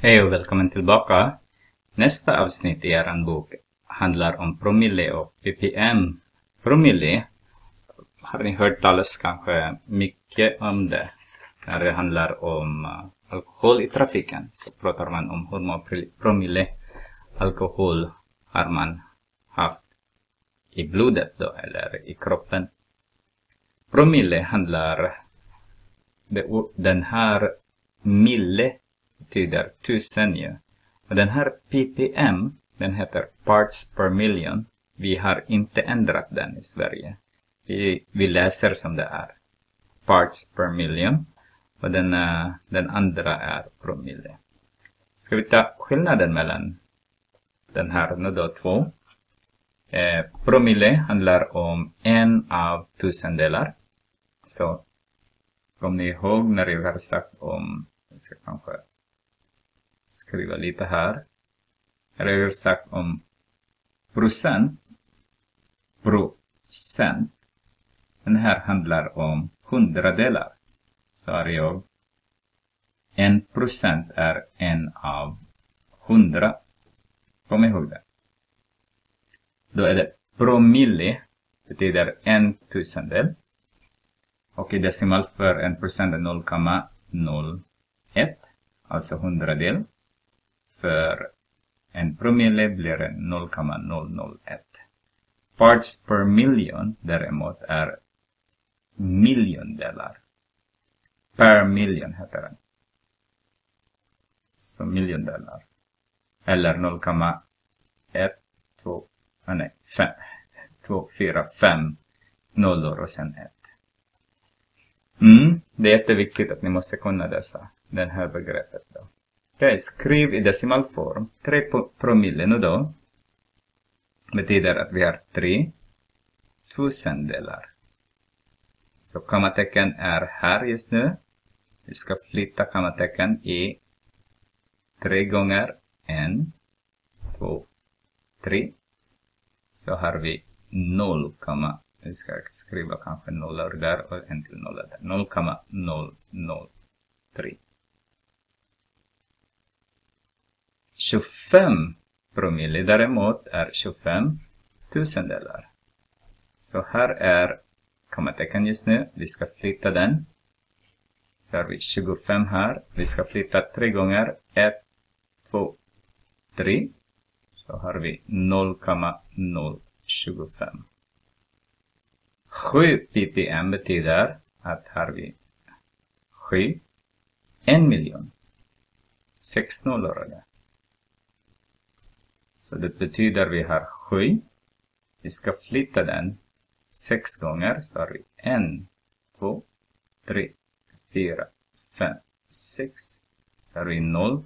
Hej och välkommen tillbaka. Nästa avsnitt i er bok handlar om promille och ppm. Promille har ni hört talas kanske mycket om det. När det handlar om alkohol i trafiken så pratar man om hur många promille alkohol har man haft i blodet då, eller i kroppen. Promille handlar, den här mille betyder 1000 ju. Och den här ppm, den heter parts per million. Vi har inte ändrat den i Sverige. Vi läser som det är. Parts per million. Och den andra är promille. Ska vi ta skillnaden mellan den här nu då två. Promille handlar om 1 av 1000 delar. Så kom ni ihåg när jag har sagt om, jag ska kanske skriva lite här. Jag har sagt om procent. Den här handlar om 100 delar. Så har jag 1% är 1 av 100. Kom ihåg det. Då är det promille, betyder 1000-del. Och i decimal för 1% är 0,01. Alltså 100-del. För en promille blir det 0,001. Parts per million däremot är miljondelar. Per million heter den. Så miljondelar. Eller 245 nollor och sen 1. Det är jätteviktigt att ni måste kunna den här begreppet då. Okej, skriv i decimalform. 3 promille nu då. Betyder att vi har 3000 delar. Så kommatecken är här just nu. Vi ska flytta kommatecken i 3 gånger 1, 2, 3. Så har vi 0, vi ska skriva kanske nollor där och en till nolla där. 0,003. 25 promille däremot är 25 000 delar. Så här är kommatecken just nu. Vi ska flytta den. Så har vi 25 här. Vi ska flytta 3 gånger. 1, 2, 3. Så har vi 0,025. 7 ppm betyder att har vi 7. 1 miljon. 6 nollor där. Så det betyder vi har 7. Vi ska flytta den 6 gånger. Så har vi 1, 2, 3, 4, 5, 6. Så har vi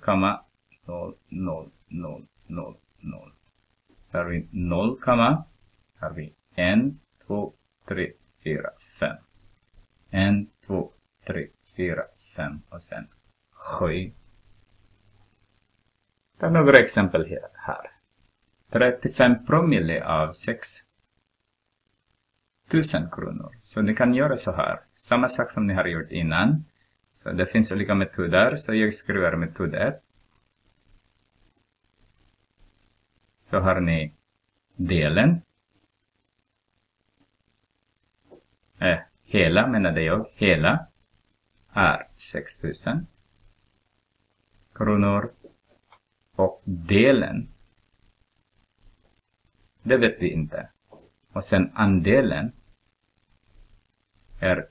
0,00000. Så har vi 0, har vi 1, 2, 3, 4, 5. 1, 2, 3, 4, 5 och sen 7. Ta några exempel här. 35 promille av 6 000 kronor. Så ni kan göra så här. Samma sak som ni har gjort innan. Så det finns olika metoder. Så jag skriver metod 1. Så har ni delen. Hela menade jag. Hela är 6 000 kronor. Och delen, det vet vi inte. Och sen andelen är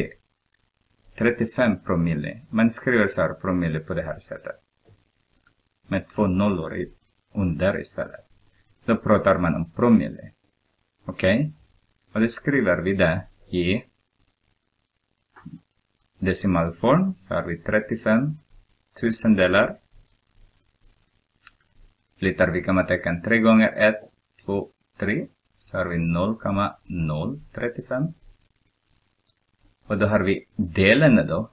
35 promille. Man skriver så här promille på det här sättet. Med 2 nollor under istället. Då pratar man om promille. Okej? Och det skriver vi det i decimalform. Så har vi 35 000 delar. Flyttar vi kommatecken 3 gånger 1, 2, 3. Så har vi 0,035. Och då har vi delen då.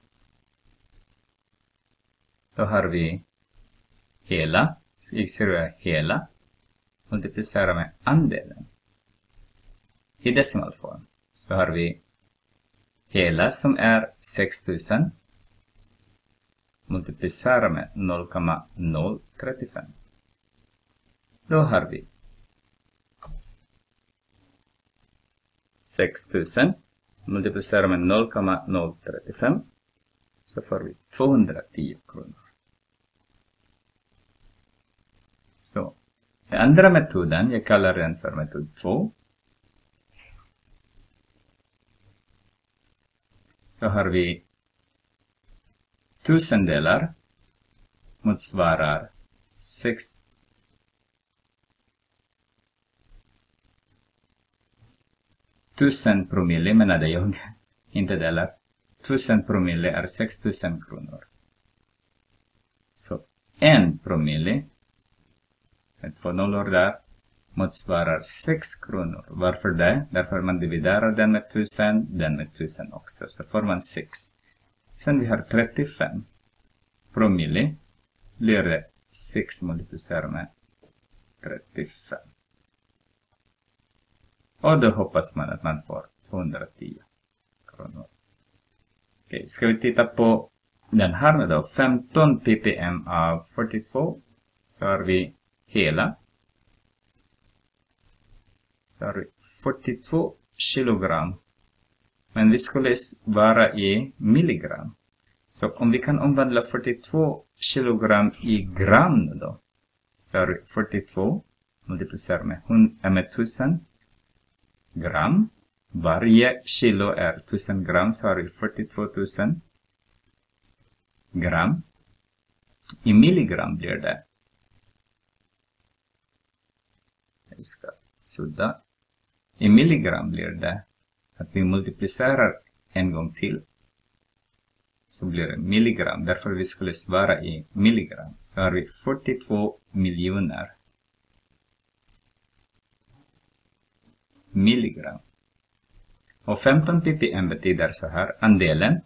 Då har vi hela. Jag skriver hela. Multiplicera med andelen. I decimalform. Så har vi hela som är 6 000. multiplicera med 0,035. Då har vi 6000 multiplicera med 0,035. Så får vi 210 kronor. Så, den andra metoden, jag kallar den för metod 2. Så har vi 1000 delar motsvarar 1000 promille menade jag, inte delar. 1000 promille är 6000 kronor. Så 1 promille, med 2 nollor där, motsvarar 6 kronor. Varför det? Därför man dividerar den med 1000, den med 1000 också. Så får man 6. Sen vi har 35 promille, blir det 6 multiplicerat med 35. Och då hoppas man att man får 210 kronor. Okej, ska vi titta på den här med då. 15 ppm av 42. Så har vi hela. Så har vi 42 kilogram. Men vi skulle vara i milligram. Så om vi kan omvandla 42 kilogram i gram då. Så har vi 42 multiplicerat med 1000 gram. Varje kilo är 1000 gram, så har vi 42 000 gram. I milligram blir det. Jag ska sudda. I milligram blir det att vi multiplicerar en gång till. Så blir det milligram. Därför vi skulle svara i milligram. Så har vi 42 miljoner milligram. Och 15 ppm betyder så här, andelen.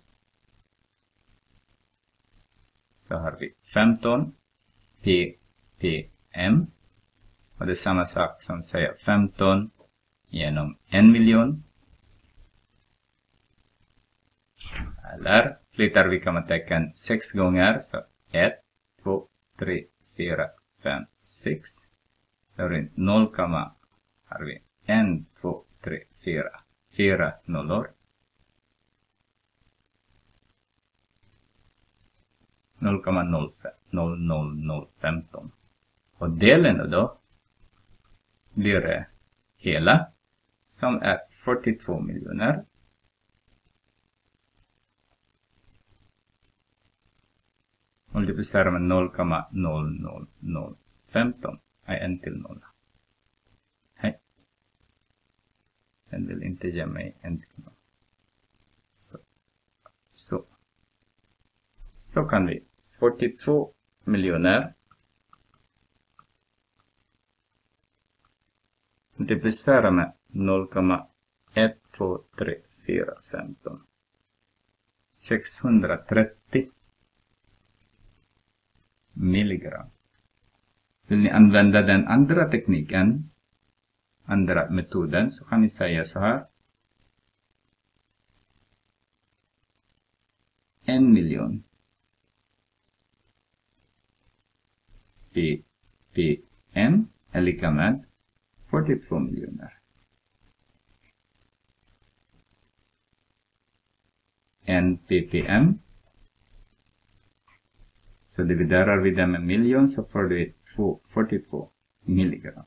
Så har vi 15 ppm. Och det är samma sak som säger 15 genom 1 miljon. Eller flyttar vi kommatecken 6 gånger. Så 1, 2, 3, 4, 5, 6. Så har vi 0, har vi 1, 2, 3, 4. 4 nollor. 0,00015. Och delen då blir det hela som är 42 miljoner. Multiplicerar med 0,00015. Nej, en till nolla. Hej. Den vill inte ge mig en till nolla. Så kan vi 42 miljoner multiplicera med 0,12345. 630 milligram. Vill ni använda den andra tekniken, andra metoden, så kan ni säga så här. 1 miljon ppm är lika med 42 miljoner. 1 ppm. Så dividerar vi det med miljon så får vi 42 milligram.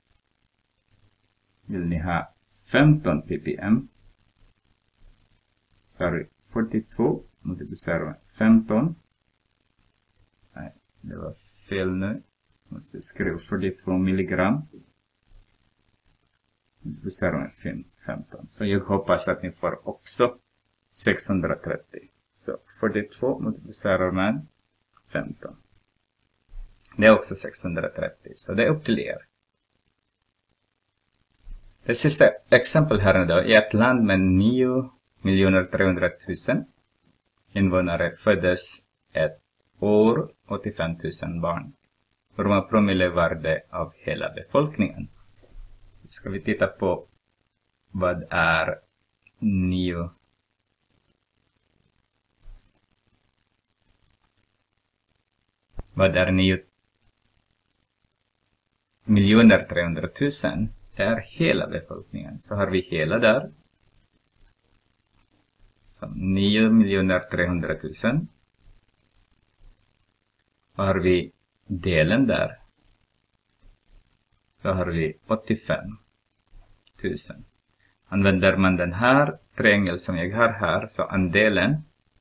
Vill ni ha 15 ppm så har vi 42 multiplicerar med 15. Nej, det var fel nu. Måste skriva 42 milligram. Multiplicerar med 15. Så jag hoppas att ni får också 630. Så 42 multiplicerar med 15. Det är också 630. Så det är upp till er. Det sista exempel här då. I ett land med 9 300 000 invånare föddes ett år 85 000 barn. Hur många promille var det av hela befolkningen? Ska vi titta på vad är 9 Vad är 9 300 000? Det är hela befolkningen. Så har vi hela där. Så 9 300 000. Och har vi delen där. Så har vi 85 000. Använder man den här triangel som jag har här, så andelen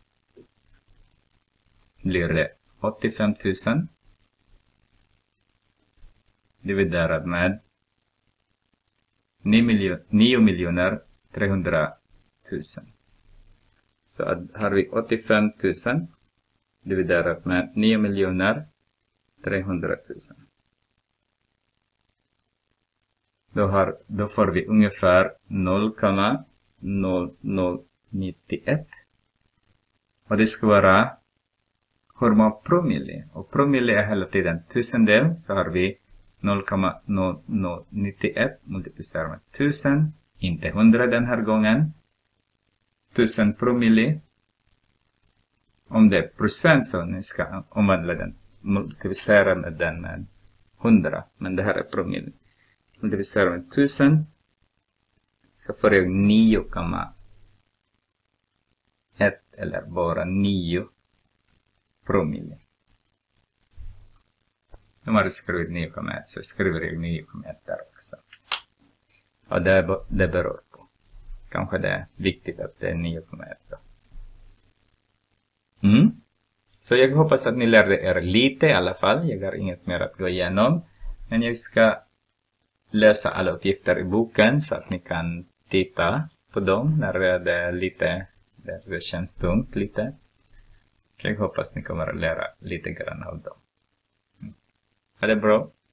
blir det 85 000 dividerat med 9 300 000. Så har vi 85 000 dividerat med 9 300 000. Då får vi ungefär 0,0091. Och det ska vara hur många promille. Och promille är hela tiden tusendel. Så har vi 0,0091 multiplicerat med 1000. Inte 100 den här gången. 1000 promille. Om det är procent så ni ska omvandla den. Multiplicera med den med 100. Men det här är promille. Multiplicerar med 1000 så får jag 9,1 eller bara 9 promille. Om man skrivit 9,1 så skriver jag 9,1 där också. Och det beror på. Kanske det är viktigt att det är 9,1 då. Så jag hoppas att ni lärde er lite i alla fall. Jag har inget mer att gå igenom. Men jag ska läsa alla uppgifter i boken så att ni kan titta på dem när det känns tungt lite. Jag hoppas ni kommer att lära lite grann av dem. Ha det bra!